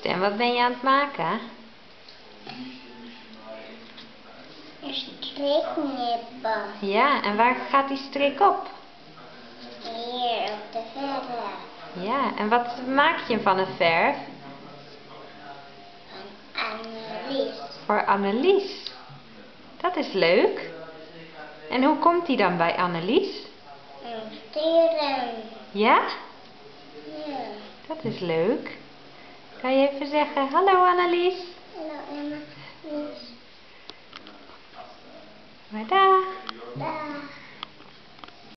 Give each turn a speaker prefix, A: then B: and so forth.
A: Juist, en wat ben je aan het maken?
B: Een strik knippen.
A: Ja, en waar gaat die strik op?
B: Hier op de verf.
A: Ja, en wat maak je van een verf?
B: Van Annelies.
A: Voor Annelies. Dat is leuk. En hoe komt die dan bij Annelies?
B: Een stieren.
A: Ja?
B: Ja.
A: Dat is leuk. Kan je even zeggen, hallo Annelies?
B: Hallo Emma.
A: Maar dag.
B: Dag.